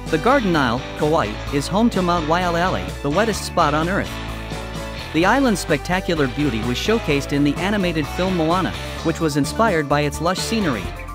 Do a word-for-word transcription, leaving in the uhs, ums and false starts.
The Garden Isle, Kauai, is home to Mount Waialaele, the wettest spot on Earth. The island's spectacular beauty was showcased in the animated film Moana, which was inspired by its lush scenery.